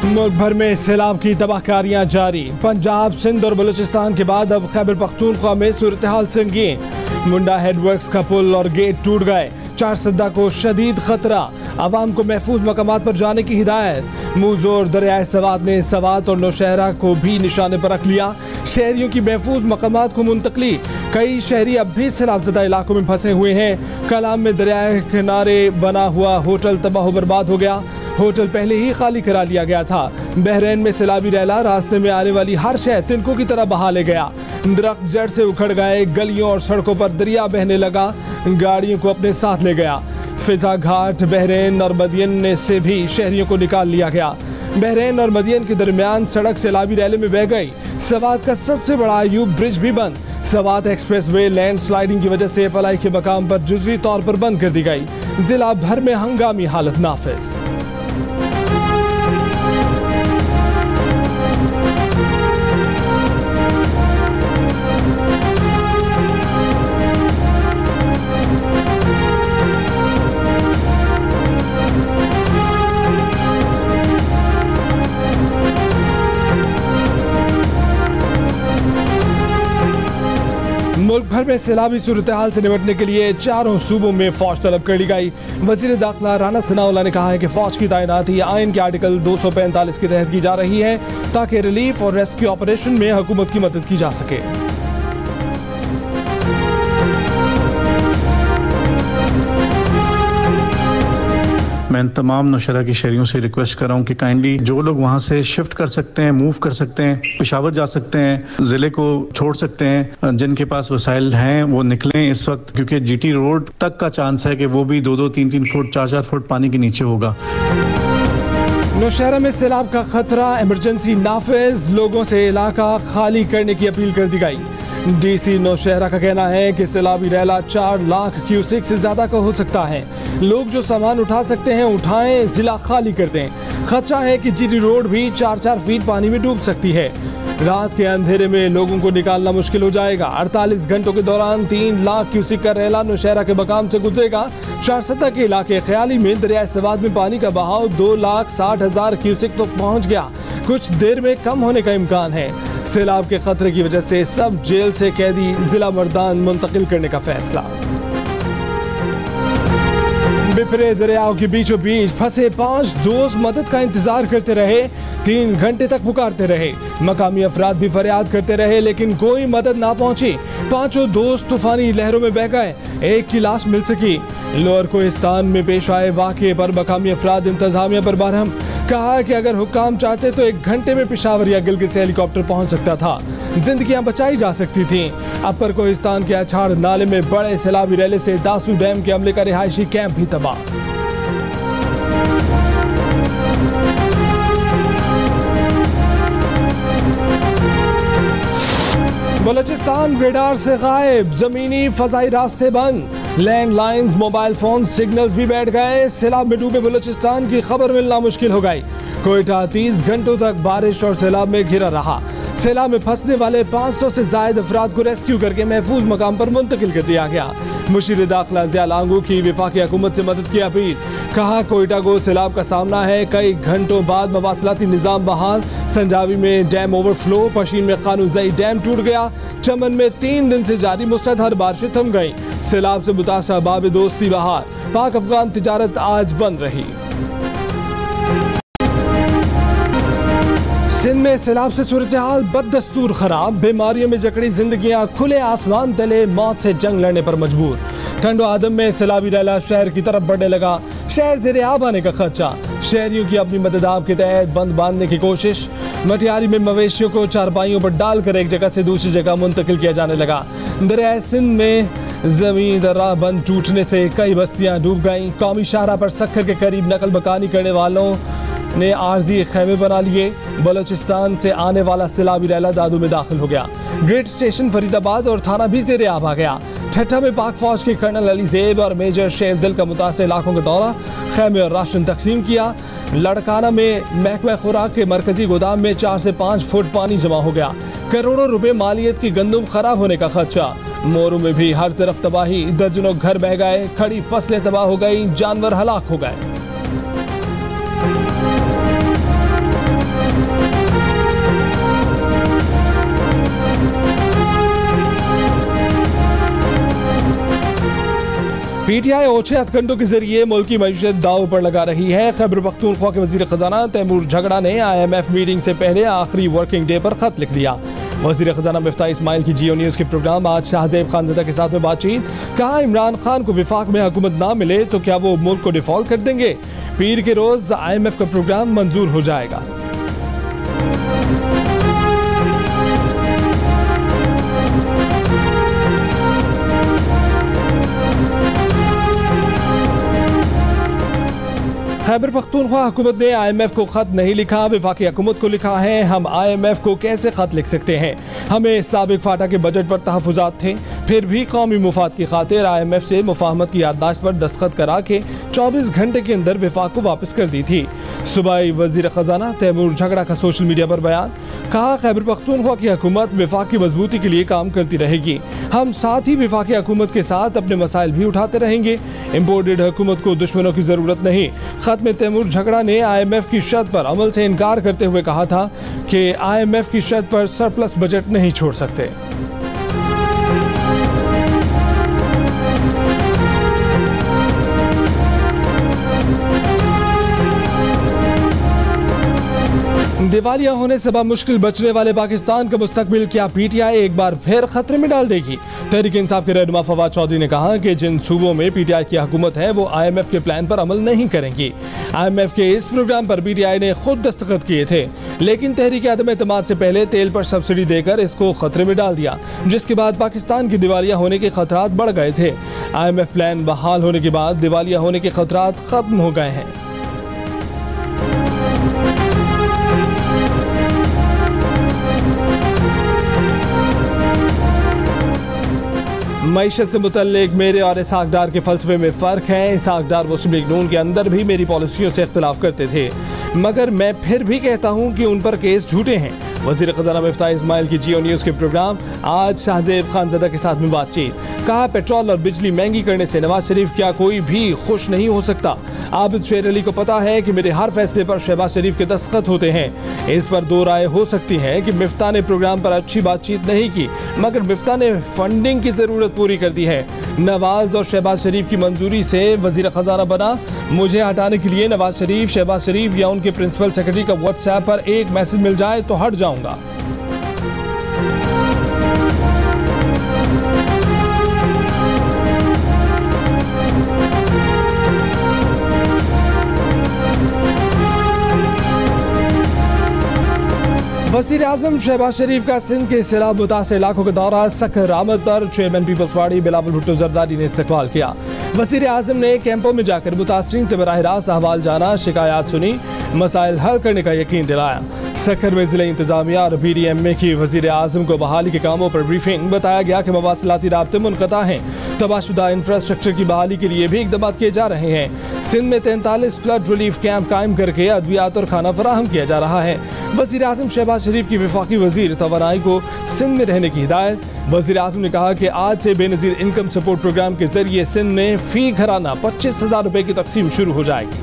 मुल्क भर में सैलाब की तबाहकारियां जारी। पंजाब, सिंध और बलूचिस्तान के बाद अब खैबर पख्तूनख्वा में सूरत हाल संगीन। मुंडा हेडवर्क्स का पुल और गेट टूट गए। 4 सद्दा को शदीद खतरा। आवाम को महफूज मकामात पर जाने की हिदायत। मुंहजोर दरियाए सवात ने सवात और नौशहरा को भी निशाने पर रख लिया। शहरियों की महफूज मकामात को मुंतकली। कई शहरी अब भी सैलाबज़दा इलाकों में फंसे हुए हैं। कलाम में दरियाए किनारे बना हुआ होटल तबाह बर्बाद हो गया। होटल पहले ही खाली करा लिया गया था। बहरीन में सैलाबी रैला रास्ते में आने वाली हर शय तिनकों की तरह बहा ले गया। दरख्त जड़ से उखड़ गए। गलियों और सड़कों पर दरिया बहने लगा। गाड़ियों को अपने साथ ले गया। फिजा घाट, बहरीन और मदियन से भी शहरियों को निकाल लिया गया। बहरीन और मदियन के दरमियान सड़क सैलाबी रैले में बह गई। सवात का सबसे बड़ा अयूब ब्रिज भी बंद। Swat expressway land sliding की वजह से पलाई के मकाम पर जुज़वी तौर पर बंद कर दी गई। जिला भर में हंगामी हालत नाफिज। मुल्क भर में सैलाबी सूरत हाल से निपटने के लिए चारों सूबों में फौज तलब कर ली गई। वजीर दाखिला राना सनाउल्लाह ने कहा है कि फौज की तैनाती आइन के आर्टिकल 245 के तहत की जा रही है ताकि रिलीफ और रेस्क्यू ऑपरेशन में हुकूमत की मदद की जा सके। मैं तमाम नौशहरा के शहरियों से रिक्वेस्ट कर रहा हूँ कि काइंडली जो लोग वहाँ से शिफ्ट कर सकते हैं, मूव कर सकते हैं, पेशावर जा सकते हैं, ज़िले को छोड़ सकते हैं, जिनके पास वसाइल हैं वो निकलें इस वक्त, क्योंकि जीटी रोड तक का चांस है कि वो भी 2-2, 3-3 फुट, 4-4 फुट पानी के नीचे होगा। नौशहरा में सैलाब का खतरा, इमरजेंसी नाफिज। लोगों से इलाका खाली करने की अपील कर दी गई। डीसी नौशहरा का कहना है कि सैलाबी रैला 4 लाख क्यूसेक से ज्यादा का हो सकता है। लोग जो सामान उठा सकते हैं उठाएं, जिला खाली कर दें। खदशा है कि जीटी रोड भी 4-4 फीट पानी में डूब सकती है। रात के अंधेरे में लोगों को निकालना मुश्किल हो जाएगा। 48 घंटों के दौरान 3 लाख क्यूसेक का रैला नौशहरा के मकाम से गुजरेगा। 4 सतह के इलाके ख्याली में दरियाए सवात में पानी का बहाव 2,60,000 क्यूसेक तक पहुंच गया। कुछ देर में कम होने का इम्कान है। सैलाब के खतरे की वजह से सब जेल से कैदी जिला मर्दान मुंतकिल करने का फैसला। बिफरे दरियाओं के बीचों बीच फंसे 5 दोस्त मदद का इंतजार करते रहे। 3 घंटे तक पुकारते रहे। मकामी अफराद भी फरियाद करते रहे लेकिन कोई मदद ना पहुंची। 5 दोस्त तूफानी लहरों में बह गए। एक की लाश मिल सकी। लोअर कोहिस्तान में पेश आए वाक़े पर मकामी अफराद इंतजामिया पर बरहम। कहा कि अगर हुक्काम चाहते तो 1 घंटे में पेशावर या गिलगित से हेलीकॉप्टर पहुंच सकता था। जिंदगियां बचाई जा सकती थीं। अपर कोहिस्तान के अछाड़ नाले में बड़े सैलाबी रैले से दासू डैम के अमले का रिहायशी कैंप भी तबाह। बलूचिस्तान रेडार से गायब। जमीनी फजाई रास्ते बंद। लैंडलाइंस, मोबाइल फोन सिग्नल्स भी बैठ गए। सैलाब में डूबे बलूचिस्तान की खबर मिलना मुश्किल हो गई। कोयटा 30 घंटों तक बारिश और सैलाब में घिरा रहा। सैलाब में फंसने वाले 500 से ज्यादा अफराद को रेस्क्यू करके महफूज मकाम पर मुंतकिल कर दिया गया। मुशीर दाखिला ज़िया लांगू की वफाकी हुकूमत से मदद की अपील। कहा कोयटा को सैलाब का सामना है। कई घंटों बाद मवासलाती निज़ाम बहाल। संजावी में डैम ओवरफ्लो। पशीन में कानूज़ई डैम टूट गया। चमन में 3 दिन से जारी मुसलधार बारिशें थम गई। सैलाब से मुतासर बाब दोस्ती बहार। पाक अफगान तिजारत आज बंद रही। सिंध में सैलाब से सूरत हाल बददस्तूर खराब। बीमारियों में जकड़ी जिंदगियां खुले आसमान तले मौत से जंग लड़ने पर मजबूर। ठंडो आदम में सैलाबी रैला शहर की तरफ बढ़ने लगा। शहर ज़ेरे आब आने का खदशा। शहरियों की अपनी मदद के तहत बंद बांधने की कोशिश। मटियारी में मवेशियों को चारपाइयों पर डालकर एक जगह से दूसरी जगह मुंतकिल किया जाने लगा। दरियाए सिंध में जमीन दर्रा बंद टूटने से कई बस्तियां डूब गईं। कौमी शाहरा पर सक्खर के करीब नकल बकानी करने वालों ने आर्जी खेमे बना लिए। बलूचिस्तान से आने वाला सैलाबी रैला दादू में दाखिल हो गया। ग्रेट स्टेशन फरीदाबाद और थाना भी ज़ेरे आब आ गया। ठट्ठा में पाक फौज के कर्नल अली ज़ेब और मेजर शेर दिल का मुतासिर इलाकों का दौरा। खेमे और राशन तकसीम किया। लड़काना में महकमा खुराक के मरकजी गोदाम में 4 से 5 फुट पानी जमा हो गया। करोड़ों रुपए मालियत की गंदम खराब होने का खदशा। मोरू में भी हर तरफ तबाही। दर्जनों घर बह गए। खड़ी फसलें तबाह हो गई। जानवर हलाक हो गए। पीटीआई ओछे हथकंडों के जरिए मुल्क की मईशत दांव पर लगा रही है। खैबर पख्तूनख्वा के वजीर खजाना तैमूर झगड़ा ने IMF मीटिंग से पहले आखिरी वर्किंग डे पर खत लिख दिया। वजीर खजाना मिफ्ताह इस्माइल की जियो न्यूज़ के प्रोग्राम आज शाहजेब खानज़दा के साथ में बातचीत। कहा, इमरान खान को विफाक में हुकूमत ना मिले तो क्या वो मुल्क को डिफॉल्ट कर देंगे? पीर के रोज IMF का प्रोग्राम मंजूर हो जाएगा। खैबर पख्तूनख्वा हुकूमत ने IMF को खत नहीं लिखा, वफाकी हुकूमत को लिखा है। हम IMF को कैसे खत लिख सकते हैं? हमें साबिक फाटा के बजट पर तहफ़्फ़ुज़ात थे, फिर भी कौमी मुफाद की खातिर IMF से मुफाहमत की याददाश्त पर दस्तखत करा के 24 घंटे के अंदर विफाक को वापस कर दी थी। सूबाई वजीर खजाना तैमूर झगड़ा का सोशल मीडिया पर बयान। कहा, खैबर पख्तूनख्वा की हुकूमत विफाक की मजबूती के लिए काम करती रहेगी। हम साथ ही विफाकी हुकूमत के साथ अपने मसाइल भी उठाते रहेंगे। इम्पोर्टेड हुकूमत को दुश्मनों की जरूरत नहीं। खत में तैमूर झगड़ा ने IMF की शर्त पर अमल से इनकार करते हुए कहा था कि IMF की शर्त पर सरप्लस बजट नहीं छोड़ सकते। दिवालिया होने से मुश्किल बचने वाले पाकिस्तान का मुस्तकबिल क्या PTI एक बार फिर खतरे में डाल देगी? तहरीक इंसाफ के रहनुमा फवाद चौधरी ने कहा कि जिन सूबों में PTI की हुकूमत है वो IMF के प्लान पर अमल नहीं करेंगी। IMF के इस प्रोग्राम पर PTI ने खुद दस्तखत किए थे, लेकिन तहरीक आदम एतमाद से पहले तेल पर सब्सिडी देकर इसको खतरे में डाल दिया, जिसके बाद पाकिस्तान की दिवालिया होने के खतरात बढ़ गए थे। IMF प्लान बहाल होने के बाद दिवालिया होने के खतरात खत्म हो गए हैं। मईशत से मुतल्लिक मेरे और इसहाक डार के फलसफे में फ़र्क है। इसहाक डार मुस्लिम लीग नून के अंदर भी मेरी पॉलिसियों से इख्तिलाफ करते थे, मगर मैं फिर भी कहता हूँ कि उन पर केस झूठे हैं। वज़ीर ख़ज़ाना मिफ्ताह इस्माइल की जियो न्यूज़ के प्रोग्राम आज शाहजेब खानज़दा के साथ में बातचीत। कहा, पेट्रोल और बिजली महंगी करने से नवाज शरीफ क्या कोई भी खुश नहीं हो सकता? आबिद शेर अली को पता है कि मेरे हर फैसले पर शहबाज शरीफ के दस्तखत होते हैं। इस पर दो राय हो सकती हैं कि मिफ्ताह ने प्रोग्राम पर अच्छी बातचीत नहीं की, मगर मिफ्ताह ने फंडिंग की ज़रूरत पूरी कर दी है। नवाज और शहबाज शरीफ की मंजूरी से वज़ीर ख़ज़ाना बना। मुझे हटाने के लिए नवाज शरीफ, शहबाज शरीफ या उनके प्रिंसिपल सेक्रेटरी का व्हाट्सएप पर एक मैसेज मिल जाए तो हट जाऊंगा। वज़ीर आज़म शहबाज शरीफ का सिंध के सैलाब मुतासर इलाकों का दौरा। सखर आमद पर चेयरमैन पीपल्स पार्टी बिलावल भुट्टो जरदारी ने इस्तकबाल किया। वज़ीर आज़म ने कैंपों में जाकर मुतासरीन से बराह रास्त अहवाल जाना, शिकायत सुनी, मसाइल हल करने का यकीन दिलाया। सखर में ज़िला इंतजामिया और BDMA की वज़ीर आज़म को बहाली के कामों पर ब्रीफिंग। बताया गया कि मवासिलाती राब्ते मुनक़ता हैं। तबाहशुदा इंफ्रास्ट्रक्चर की बहाली के लिए भी इक़दाम किए जा रहे हैं। सिंध में 43 फ्लड रिलीफ कैंप कायम करके अद्वियात और खाना फराहम किया जा रहा है। वज़ीर आज़म शहबाज शरीफ की वफाकी वज़ीर तवानाई को सिंध में रहने की हिदायत। वज़ीर आज़म ने कहा कि आज से बेनज़ीर इनकम सपोर्ट प्रोग्राम के जरिए सिंध में फ़ी घराना 25,000 रुपये की तकसीम शुरू हो जाएगी।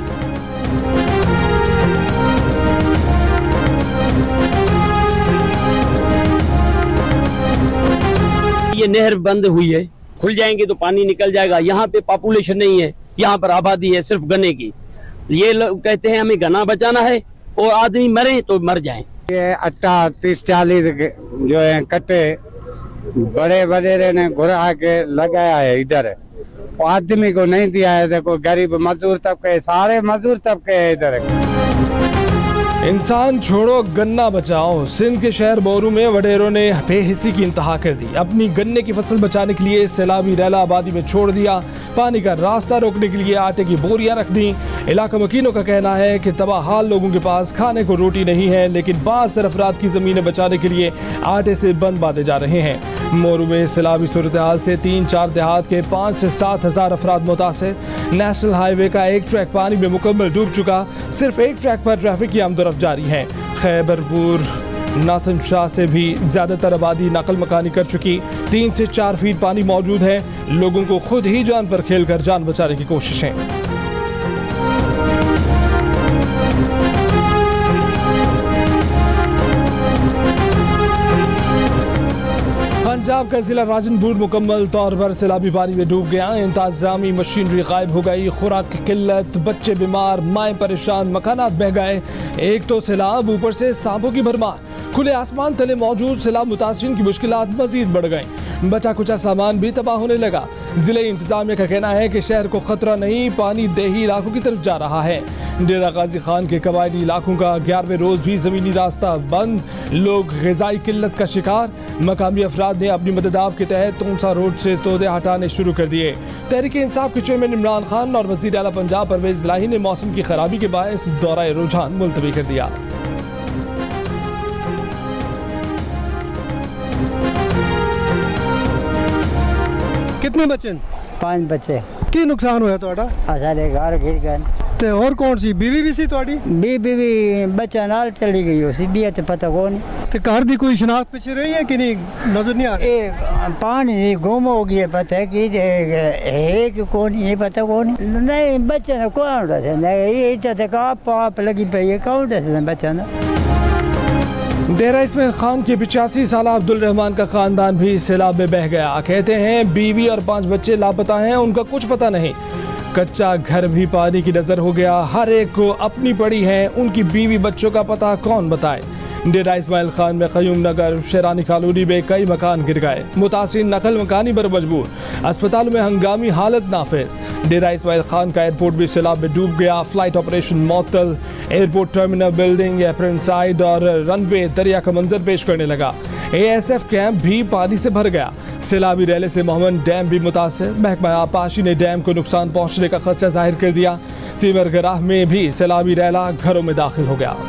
ये नहर बंद हुई है, खुल जाएंगे तो पानी निकल जाएगा। यहाँ पे पॉपुलेशन नहीं है, यहाँ पर आबादी है सिर्फ गन्ने की। ये लोग कहते हैं हमें गन्ना बचाना है और आदमी मरे तो मर जाएं। ये 38-40 जो है कट्टे बड़े बड़े ने घुरा के लगाया है इधर, आदमी को नहीं दिया है। देखो गरीब मजदूर तबके, सारे मजदूर तबके है इधर। इंसान छोड़ो गन्ना बचाओ। सिंध के शहर बोरू में वडेरों ने बेहिसी की इंतहा कर दी। अपनी गन्ने की फसल बचाने के लिए सैलाबी रैला आबादी में छोड़ दिया। पानी का रास्ता रोकने के लिए आटे की बोरियां रख दी। इलाका मकीनों का कहना है कि तबाहाल लोगों के पास खाने को रोटी नहीं है, लेकिन बाज़ सरफराद की ज़मीनें बचाने के लिए आटे से बंद बांधे जा रहे हैं। मोरू में सैलाबी सूरत हाल से 3-4 देहात के 5 से 7 हज़ार अफराद मुतासिर। नेशनल हाईवे का एक ट्रैक पानी में मुकम्मल डूब चुका। सिर्फ एक ट्रैक पर ट्रैफिक की आमदोरफ्त जारी है। खैबरपुर नाथन शाह से भी ज़्यादातर आबादी नकल मकानी कर चुकी। 3 से 4 फीट पानी मौजूद है। लोगों को खुद ही जान पर खेलकर जान बचाने की कोशिशें। पंजाब का जिला राजनपुर मुकम्मल तौर पर सैलाबी पानी में डूब गया। इंतजामी मशीनरी गायब हो गई, खुराक की किल्लत, बच्चे बीमार, माएँ परेशान, मकानात बह गए। एक तो सैलाब, ऊपर से सांपों की भरमार। खुले आसमान तले मौजूद सैलाब मुतासिरीन की मुश्किलात मजीद बढ़ गई। बचा कुचा सामान भी तबाह होने लगा। जिले इंतजामिया का कहना है कि शहर को खतरा नहीं, पानी देही इलाकों की तरफ जा रहा है। डेरा गाजी खान के कबायली इलाकों का 11वें रोज भी जमीनी रास्ता बंद, लोग ग़िज़ाई किल्लत का शिकार। मकामी अफराद ने अपनी मददाब के तहत तोमसा रोड से तोदे हटाने शुरू कर दिए। तहरीक इंसाफ के चेयरमैन इमरान खान और वज़ीर आला पंजाब परवेज़ इलाही ने मौसम की खराबी के बायस दौरा रुझान मुलतवी कर दिया। कितने बच्चे? 5 बच्चे। की नुकसान होया तोड़ा? सारे घर गिर गए। ते और कौन सी बीवी भी सी तोड़ी? बीवी बच्चा नाल चली गई उसी भी तो पता कौन। ते घर दी कोई शनाख्त पीछे रही है कि नहीं, नजर नहीं आ रही? पानी गुम हो गया, पता है कि है कि कौन, ये पता कौन नहीं। बच्चे ने कौन नहीं पाप लगी पई है, कौन दस बच्चा ना। डेरा इस्माइल खान के 85 साल अब्दुल रहमान का खानदान भी सैलाब में बह गया। कहते हैं बीवी और 5 बच्चे लापता हैं, उनका कुछ पता नहीं। कच्चा घर भी पानी की नजर हो गया। हर एक को अपनी पड़ी है, उनकी बीवी बच्चों का पता कौन बताए। डेरा इस्माइल खान में क़यूम नगर, शेरानी कॉलोनी में कई मकान गिर गए। मुतासिर नकल मकानी पर मजबूर, अस्पतालों में हंगामी हालत नाफिज। डेरा इस्माइल खान का एयरपोर्ट भी सैलाब में डूब गया। फ्लाइट ऑपरेशन मअतल, airport terminal building, apron side और रनवे दरिया का मंजर पेश करने लगा। ASF कैंप भी पानी से भर गया। सैलाबी रैले से मोहम्मद डैम भी मुतासर। महकमा आबपाशी ने डैम को नुकसान पहुंचने का खदशा जाहिर कर दिया। तिमरगराह में भी सैलाबी रैला घरों में दाखिल हो गया।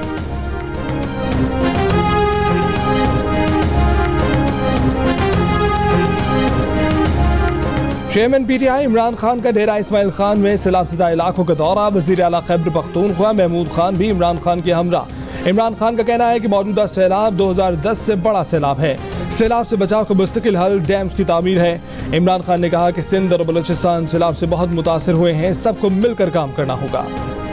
चेयरमैन PTI इमरान खान का डेरा इस्माइल खान में सैलाब ज़दा इलाकों का दौरा। वज़ीर आला खैबर पख्तूनख्वा महमूद खान भी इमरान खान के हमरा। इमरान खान का कहना है कि मौजूदा सैलाब 2010 से बड़ा सैलाब है। सैलाब से बचाव का मुस्तकिल हल डैम्स की तामीर है। इमरान खान ने कहा कि सिंध और बलूचिस्तान सैलाब से बहुत मुतासर हुए हैं, सबको मिलकर काम करना होगा।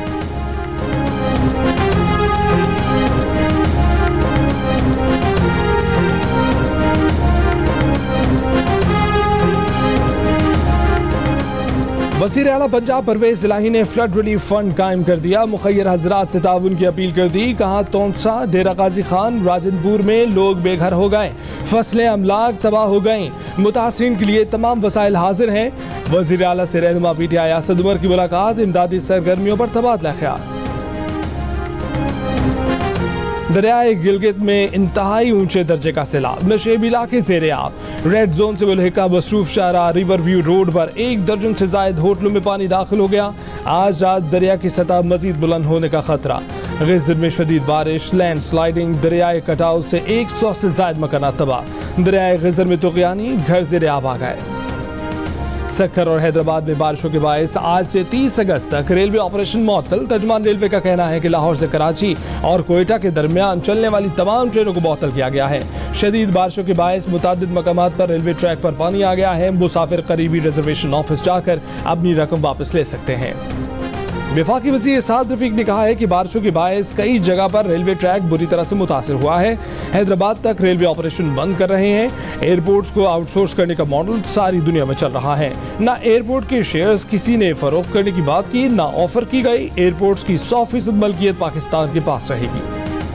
वज़ीर आला पंजाब परवेज़ इलाही ने फ्लड रिलीफ फंड कायम कर दिया। मुखय्यर हजरात से ताउन की अपील कर दी। कहा तोमसा, डेरा गाजी खान, राजनपुर में लोग बेघर हो गए, फसलें अमलाक तबाह हो गईं। मुतासरीन के लिए तमाम वसाइल हाजिर हैं। वज़ीर आला से रहनुमा PTI असद उमर की मुलाकात, इमदादी सरगर्मियों पर तबादला ख्याल। दरियाए गिलगित में इंतहाई ऊंचे दर्जे का सैलाब, नशेब इलाके ज़ेरे आब। रेड जोन से मुल्हिका मसरूफ शाहरा रिवर व्यू रोड पर 1 दर्जन से जायद होटलों में पानी दाखिल हो गया। आज रात दरिया की सतह मजीद बुलंद होने का खतरा। गिज़र में शदीद बारिश, लैंड स्लाइडिंग, दरियाए कटाव से 100 से जायद मकानात तबाह। दरियाए गिज़र में तुग़यानी, घर ज़ेरे आब आ गए। सक्कर और हैदराबाद में बारिशों के बायस आज से 30 अगस्त तक रेलवे ऑपरेशन मअतल। तर्जुमान रेलवे का कहना है कि लाहौर से कराची और कोयटा के दरमियान चलने वाली तमाम ट्रेनों को मअतल किया गया है। शदीद बारिशों के बायस मुतादिद मकामात पर रेलवे ट्रैक पर पानी आ गया है। मुसाफिर करीबी रिजर्वेशन ऑफिस जाकर अपनी रकम वापस ले सकते हैं। वफाकी वज़ीर साद रफीक ने कहा है कि बारिशों के बायस कई जगह पर रेलवे ट्रैक बुरी तरह से मुतासर हुआ है। हैदराबाद तक रेलवे ऑपरेशन बंद कर रहे हैं। एयरपोर्ट्स को आउटसोर्स करने का मॉडल सारी दुनिया में चल रहा है। ना एयरपोर्ट के शेयर्स किसी ने फरोख्त करने की बात की, ना ऑफर की गई। एयरपोर्ट्स की 100% मलकियत पाकिस्तान के पास रहेगी।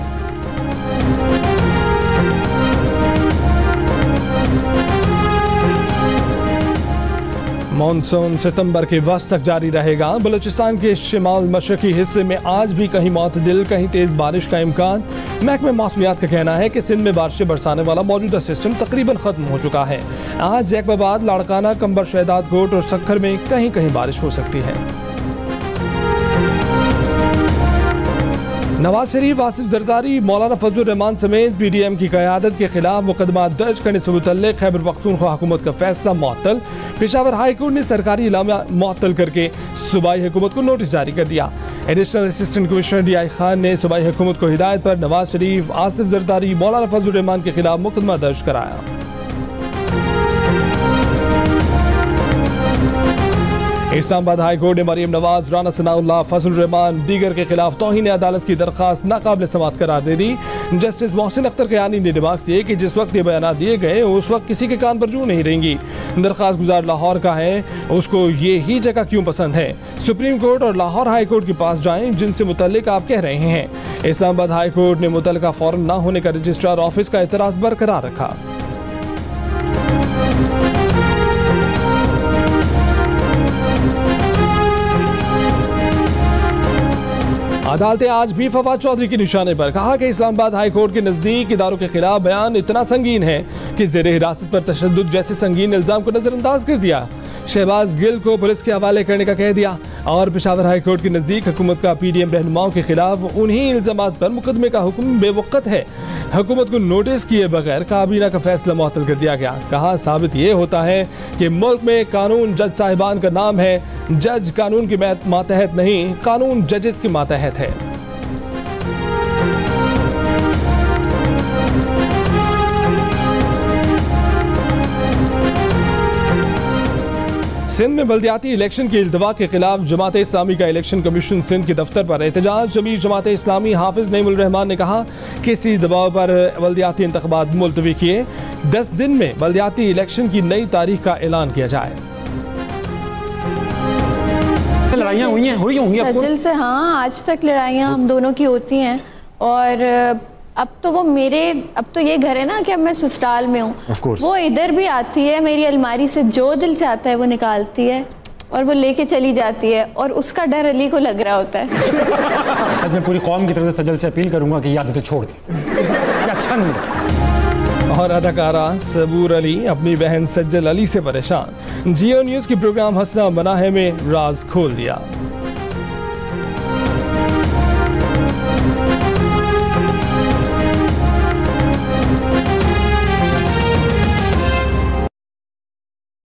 मानसून सितंबर के वस्त तक जारी रहेगा। बलूचिस्तान के शिमाल मशरकी हिस्से में आज भी कहीं मुअतदिल, कहीं तेज बारिश का इम्कान। महकमे मौसमियात का कहना है कि सिंध में बारिशें बरसाने वाला मौजूदा सिस्टम तकरीबन खत्म हो चुका है। आज जैकबाबाद, लाड़काना, कंबर शहदाद कोट और सक्खर में कहीं कहीं बारिश हो सकती है। नवाज शरीफ, आसिफ जरदारी, मौलाना फजलुर रहमान समेत PDM की क़यादत के खिलाफ मुकदमा दर्ज करने से मुतल्लिक़ खैबर पख्तूनख्वा हुकूमत का फैसला मअतल। पेशावर हाई कोर्ट ने सरकारी इलामा मअतल करके सूबाई हुकूमत को नोटिस जारी कर दिया। Additional assistant commissioner DI Khan ने सूबाई हुकूमत को हिदायत पर नवाज शरीफ, आसिफ जरदारी, मौलाना फजलुर रहमान के खिलाफ मुकदमा दर्ज कराया। इस्लामाबाद हाई कोर्ट ने मरीम नवाज, राना सनाउल्लाह, फजल रहमान दीगर के खिलाफ तौहीन अदालत की दरखास्त नाकाबिल समाअत करार दे दी। जस्टिस मोहसिन अख्तर कयानी ने रिमार्क्स दिए कि जिस वक्त ये बयान दिए गए उस वक्त किसी के कान पर जू नहीं रहेंगी। दरखास्त गुजार लाहौर का है, उसको ये ही जगह क्यों पसंद है? सुप्रीम कोर्ट और लाहौर हाई कोर्ट के पास जाएं जिनसे मुतल्लिक आप कह रहे हैं। इस्लामाबाद हाई कोर्ट ने मुतल्लिका फौरन न होने का रजिस्ट्रार ऑफिस का एतराज बरकरार रखा। अदालतें आज भी फवाद चौधरी के निशाने पर, कहा कि इस्लामाबाद हाई कोर्ट के नजदीक इदारों के खिलाफ बयान इतना संगीन है कि ज़ेरे हिरासत पर तशद्दुद जैसे संगीन इल्जाम को नजरअंदाज कर दिया। शहबाज गिल को पुलिस के हवाले करने का कह दिया और पेशावर हाई कोर्ट के नजदीक हुकूमत का PDM रहनुमाओं के खिलाफ उन्हीं इल्जामात पर मुकदमे का हुक्म बेवक़्त है। हुकूमत को नोटिस किए बगैर काबीना का फैसला मुअत्तल कर दिया गया। कहा साबित ये होता है कि मुल्क में कानून जज साहिबान का नाम है। जज कानून के मातहत नहीं, कानून जजेस के मातहत है। सिंध में बल्दियाती इलेक्शन की इल्तवा के खिलाफ जमात इस्लामी का इलेक्शन कमीशन सिंध के दफ्तर पर एहतजाज। जमीर जमात इस्लामी हाफिज नईमुल रहमान ने कहा किसी दबाव पर बल्दियाती इंतखाबात मुलतवी किए। 10 दिन में बल्दियाती इलेक्शन की नई तारीख का ऐलान किया जाए। लड़ाइयाँ हुई होंगी सजल से, हाँ आज तक लड़ाइयाँ हम दोनों की होती हैं और अब तो ये घर है ना कि अब मैं ससुराल में हूँ, वो इधर भी आती है, मेरी अलमारी से जो दिल चाहता है वो निकालती है और वो लेके चली जाती है और उसका डर अली को लग रहा होता है। मैं पूरी कौम की तरफ से सजल से अपील करूंगा कि याद तो छोड़ दे, अच्छा नहीं। और अदाकारा सबूर अली अपनी बहन सज्जल अली से परेशान। जियो न्यूज़ की प्रोग्राम हंसना मना है में राज खोल दिया।